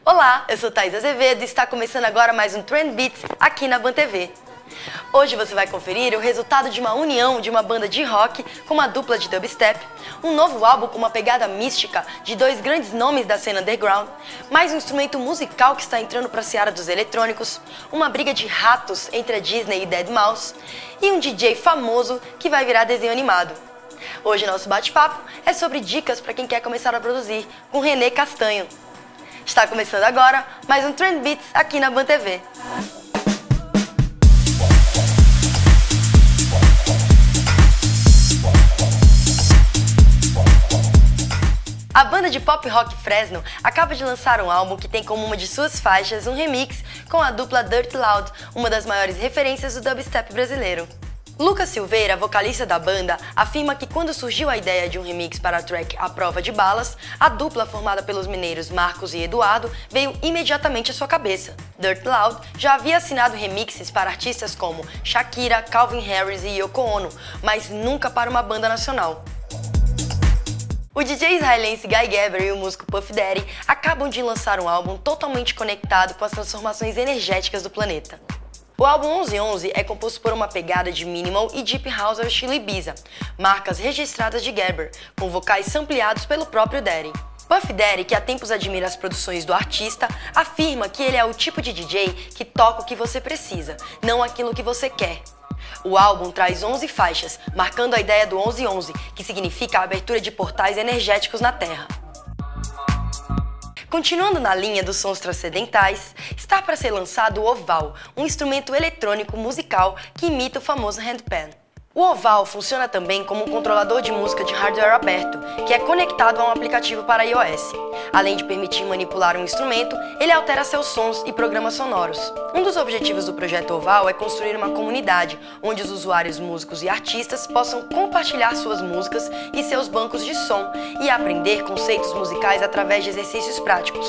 Olá, eu sou Thaís Azevedo e está começando agora mais um Trend Beats aqui na Band TV. Hoje você vai conferir o resultado de uma união de uma banda de rock com uma dupla de dubstep, um novo álbum com uma pegada mística de dois grandes nomes da cena underground, mais um instrumento musical que está entrando para a seara dos eletrônicos, uma briga de ratos entre a Disney e Deadmau5 e um DJ famoso que vai virar desenho animado. Hoje nosso bate-papo é sobre dicas para quem quer começar a produzir, com René Castanho. Está começando agora mais um Trend Beats aqui na Band TV. A banda de pop rock Fresno acaba de lançar um álbum que tem como uma de suas faixas um remix com a dupla Dirty Loud, uma das maiores referências do dubstep brasileiro. Lucas Silveira, vocalista da banda, afirma que quando surgiu a ideia de um remix para a track A Prova de Balas, a dupla formada pelos mineiros Marcos e Eduardo veio imediatamente à sua cabeça. Dirty Loud já havia assinado remixes para artistas como Shakira, Calvin Harris e Yoko Ono, mas nunca para uma banda nacional. O DJ israelense Guy Gabber e o músico Puff Daddy acabam de lançar um álbum totalmente conectado com as transformações energéticas do planeta. O álbum 1111 é composto por uma pegada de minimal e deep house ao estilo Ibiza, marcas registradas de Gabber, com vocais sampleados pelo próprio Daddy. Puff Daddy, que há tempos admira as produções do artista, afirma que ele é o tipo de DJ que toca o que você precisa, não aquilo que você quer. O álbum traz 11 faixas, marcando a ideia do 1111, que significa a abertura de portais energéticos na Terra. Continuando na linha dos sons transcendentais, está para ser lançado o Oval, um instrumento eletrônico musical que imita o famoso handpan. O Oval funciona também como um controlador de música de hardware aberto, que é conectado a um aplicativo para iOS. Além de permitir manipular um instrumento, ele altera seus sons e programas sonoros. Um dos objetivos do projeto Oval é construir uma comunidade, onde os usuários músicos e artistas possam compartilhar suas músicas e seus bancos de som e aprender conceitos musicais através de exercícios práticos.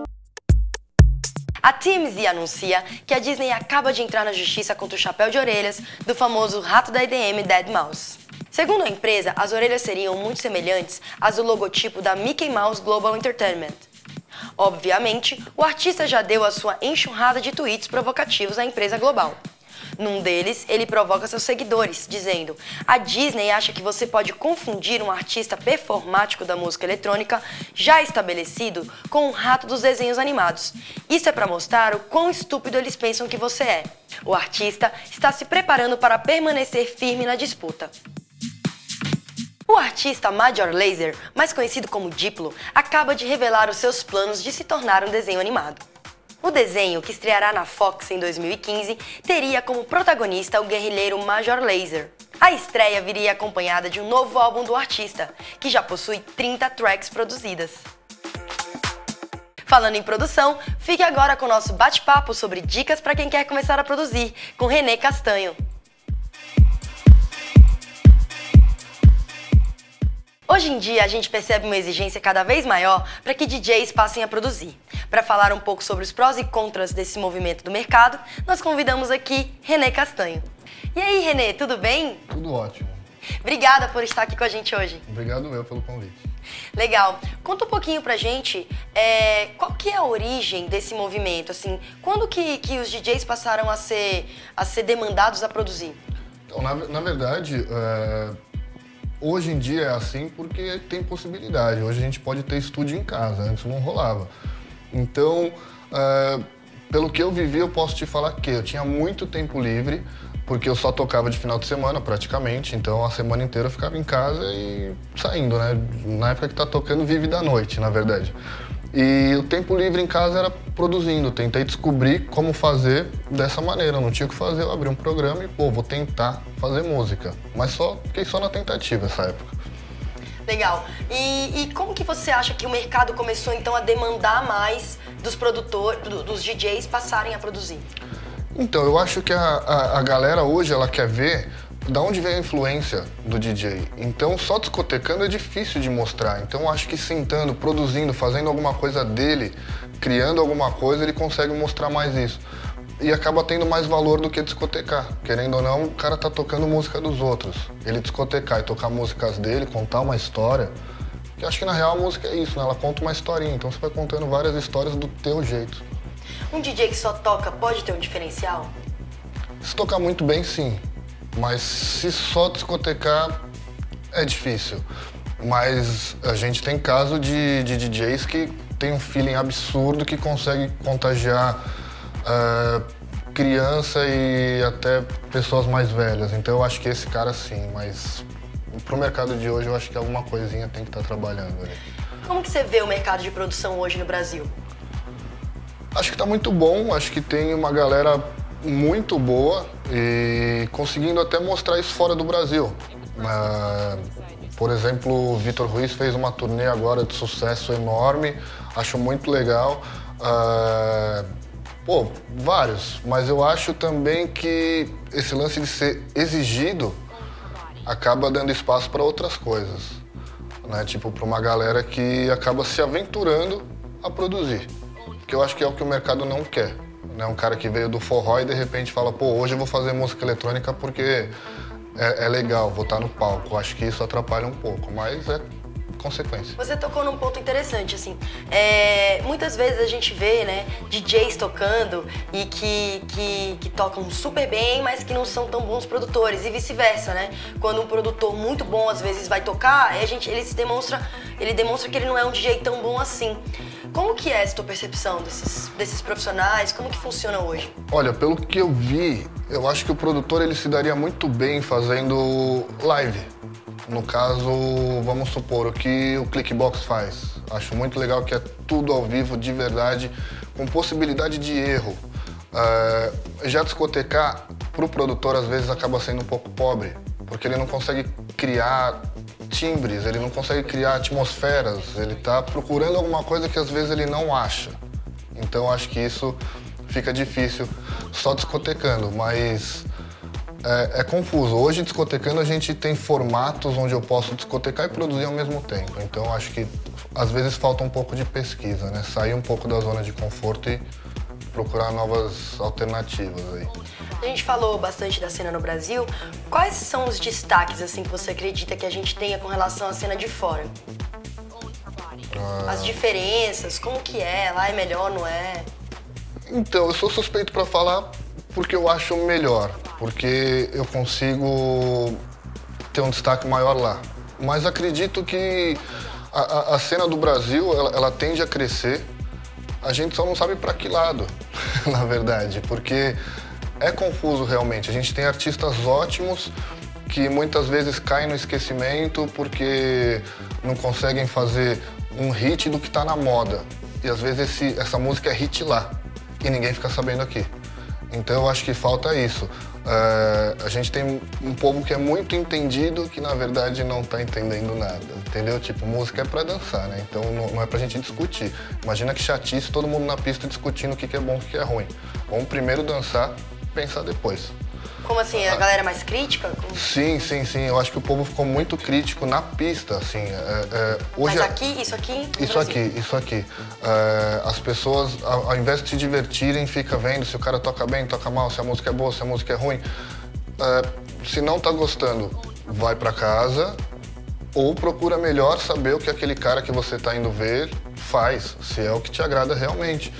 A TMZ anuncia que a Disney acaba de entrar na justiça contra o chapéu de orelhas do famoso rato da EDM Deadmau5. Segundo a empresa, as orelhas seriam muito semelhantes às do logotipo da Mickey Mouse Global Entertainment. Obviamente, o artista já deu a sua enxurrada de tweets provocativos à empresa global. Num deles, ele provoca seus seguidores, dizendo: a Disney acha que você pode confundir um artista performático da música eletrônica já estabelecido com um rato dos desenhos animados. Isso é para mostrar o quão estúpido eles pensam que você é. O artista está se preparando para permanecer firme na disputa. O artista Major Lazer, mais conhecido como Diplo, acaba de revelar os seus planos de se tornar um desenho animado. O desenho, que estreará na Fox em 2015, teria como protagonista o guerrilheiro Major Lazer. A estreia viria acompanhada de um novo álbum do artista, que já possui 30 tracks produzidas. Falando em produção, fique agora com o nosso bate-papo sobre dicas para quem quer começar a produzir, com René Castanho. Hoje em dia, a gente percebe uma exigência cada vez maior para que DJs passem a produzir. Para falar um pouco sobre os prós e contras desse movimento do mercado, nós convidamos aqui René Castanho. E aí, René, tudo bem? Tudo ótimo. Obrigada por estar aqui com a gente hoje. Obrigado eu pelo convite. Legal. Conta um pouquinho pra gente qual que é a origem desse movimento, assim, quando que os DJs passaram a ser demandados a produzir? Então, na verdade, hoje em dia é assim porque tem possibilidade. Hoje a gente pode ter estúdio em casa, antes não rolava. Então, pelo que eu vivi, eu posso te falar que eu tinha muito tempo livre, porque eu só tocava de final de semana praticamente, então a semana inteira eu ficava em casa e saindo, né? Na época que tá tocando, vive da noite, na verdade. E o tempo livre em casa era produzindo, tentei descobrir como fazer dessa maneira, não tinha o que fazer, eu abri um programa e, vou tentar fazer música. Mas fiquei só na tentativa essa época. Legal. E como que você acha que o mercado começou então a demandar mais dos produtores, dos DJs passarem a produzir? Então, eu acho que a galera hoje, ela quer ver da onde vem a influência do DJ. Então, só discotecando é difícil de mostrar. Então, eu acho que sentando, produzindo, fazendo alguma coisa dele, criando alguma coisa, ele consegue mostrar mais isso. E acaba tendo mais valor do que discotecar. Querendo ou não, o cara tá tocando música dos outros. Ele discotecar e tocar músicas dele, contar uma história, Que acho que na real a música é isso, né? Ela conta uma historinha, então você vai contando várias histórias do teu jeito. Um DJ que só toca pode ter um diferencial? Se tocar muito bem, sim. Mas se só discotecar, é difícil. Mas a gente tem caso de DJs que tem um feeling absurdo, que consegue contagiar criança e até pessoas mais velhas. Então eu acho que esse cara sim, mas pro mercado de hoje eu acho que alguma coisinha tem que estar trabalhando ali. Como que você vê o mercado de produção hoje no Brasil? Acho que tá muito bom, acho que tem uma galera muito boa e conseguindo até mostrar isso fora do Brasil. Por exemplo, o Vitor Ruiz fez uma turnê agora de sucesso enorme, acho muito legal. Vários, mas eu acho também que esse lance de ser exigido acaba dando espaço para outras coisas, né? Tipo, para uma galera que acaba se aventurando a produzir, que eu acho que é o que o mercado não quer, né? Um cara que veio do forró e de repente fala, pô, hoje eu vou fazer música eletrônica porque é legal, vou estar no palco. Eu acho que isso atrapalha um pouco, mas é consequência. Você tocou num ponto interessante, assim. Muitas vezes a gente vê, né, DJs tocando e que tocam super bem, mas que não são tão bons produtores, e vice-versa, né? Quando um produtor muito bom, às vezes, vai tocar, ele demonstra que ele não é um DJ tão bom assim. Como que é essa tua percepção desses profissionais? Como que funciona hoje? Olha, pelo que eu vi, eu acho que o produtor ele se daria muito bem fazendo live. No caso, vamos supor, o que o Clickbox faz. Acho muito legal que é tudo ao vivo, de verdade, com possibilidade de erro. Já discotecar, pro produtor, às vezes, acaba sendo um pouco pobre, porque ele não consegue criar timbres, ele não consegue criar atmosferas, ele tá procurando alguma coisa que às vezes ele não acha. Então acho que isso fica difícil só discotecando, mas é confuso. Hoje, discotecando, a gente tem formatos onde eu posso discotecar e produzir ao mesmo tempo. Então acho que às vezes falta um pouco de pesquisa, né? Sair um pouco da zona de conforto e procurar novas alternativas aí. A gente falou bastante da cena no Brasil. Quais são os destaques, assim, que você acredita que a gente tenha com relação à cena de fora? As diferenças, como que é? Lá é melhor, não é? Então, eu sou suspeito para falar porque eu acho melhor, porque eu consigo ter um destaque maior lá. Mas acredito que a cena do Brasil, ela tende a crescer. A gente só não sabe para que lado, na verdade, porque é confuso realmente. A gente tem artistas ótimos que muitas vezes caem no esquecimento porque não conseguem fazer um hit do que está na moda. E às vezes essa música é hit lá e ninguém fica sabendo aqui. Então eu acho que falta isso. A gente tem um povo que é muito entendido que na verdade não está entendendo nada, entendeu? Tipo, música é para dançar, né? Então não é pra gente discutir. Imagina que chatice todo mundo na pista discutindo o que é bom e o que é ruim. Vamos primeiro dançar, pensar depois. Como assim? A galera é mais crítica? Sim. Eu acho que o povo ficou muito crítico na pista, assim. Hoje Mas aqui, isso aqui? Isso aqui. As pessoas, ao invés de se divertirem, fica vendo se o cara toca bem, toca mal, se a música é boa, se a música é ruim. Se não tá gostando, vai pra casa ou procura melhor saber o que aquele cara que você tá indo ver faz, se é o que te agrada realmente.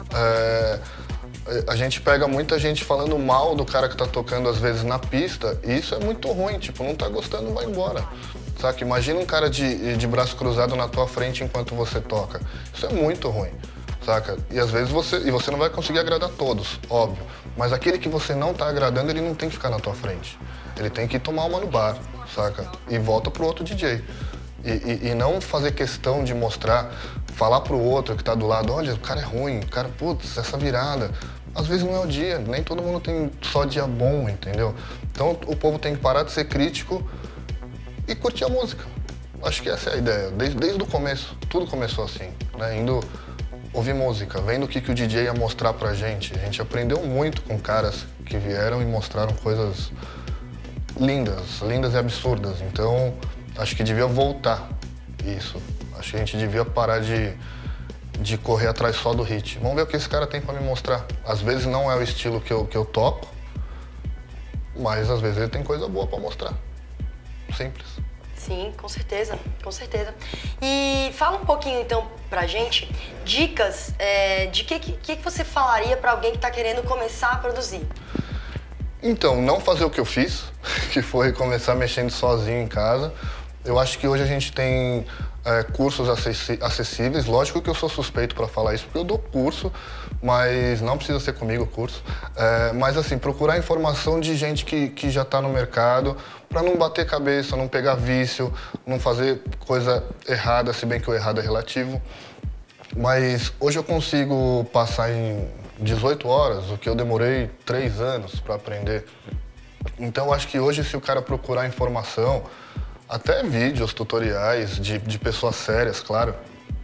A gente pega muita gente falando mal do cara que tá tocando às vezes na pista e isso é muito ruim, tipo, não tá gostando, vai embora. Saca? Imagina um cara de braço cruzado na tua frente enquanto você toca. Isso é muito ruim, saca? E às vezes você não vai conseguir agradar todos, óbvio. Mas aquele que você não tá agradando, ele não tem que ficar na tua frente. Ele tem que ir tomar uma no bar, saca? E volta pro outro DJ. E não fazer questão de mostrar, falar pro outro que tá do lado, olha, o cara é ruim, o cara, putz, essa virada. Às vezes não é o dia, nem todo mundo tem só dia bom, entendeu? Então o povo tem que parar de ser crítico e curtir a música. Acho que essa é a ideia, desde o começo, tudo começou assim, né? Indo ouvir música, vendo o que o DJ ia mostrar pra gente. A gente aprendeu muito com caras que vieram e mostraram coisas lindas e absurdas. Então, acho que devia voltar isso. Acho que a gente devia parar de correr atrás só do hit. Vamos ver o que esse cara tem pra me mostrar. Às vezes não é o estilo que eu toco, mas às vezes ele tem coisa boa pra mostrar. Simples. Sim, com certeza, com certeza. E fala um pouquinho então pra gente, dicas de que você falaria pra alguém que tá querendo começar a produzir? Então, não fazer o que eu fiz, que foi começar mexendo sozinho em casa. Eu acho que hoje a gente tem cursos acessíveis. Lógico que eu sou suspeito para falar isso, porque eu dou curso, mas não precisa ser comigo o curso. Mas assim, procurar informação de gente que já está no mercado, para não bater cabeça, não pegar vício, não fazer coisa errada, se bem que o errado é relativo. Mas hoje eu consigo passar em 18 horas, o que eu demorei 3 anos para aprender. Então eu acho que hoje, se o cara procurar informação, até vídeos, tutoriais de pessoas sérias, claro,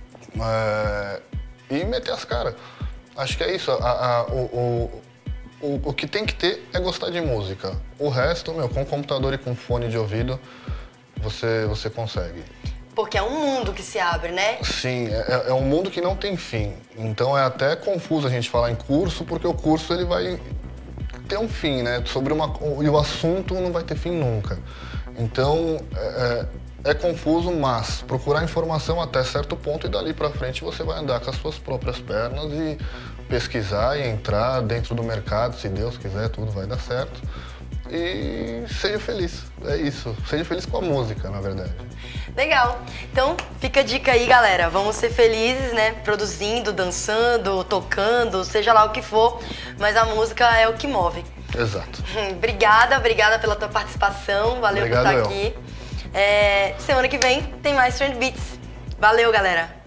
e meter as caras. Acho que é isso. O que tem que ter é gostar de música. O resto, meu, com computador e com fone de ouvido, você consegue. Porque é um mundo que se abre, né? Sim, é um mundo que não tem fim. Então é até confuso a gente falar em curso, porque o curso ele vai ter um fim, né? E o assunto não vai ter fim nunca. Então é confuso, mas procurar informação até certo ponto e dali pra frente você vai andar com as suas próprias pernas e pesquisar e entrar dentro do mercado, se Deus quiser, tudo vai dar certo. E seja feliz, é isso. Seja feliz com a música, na verdade. Legal. Então, fica a dica aí, galera. Vamos ser felizes, né? Produzindo, dançando, tocando, seja lá o que for. Mas a música é o que move. Exato. Obrigada pela tua participação. Valeu por estar aqui. Semana que vem tem mais Trend Beats. Valeu, galera.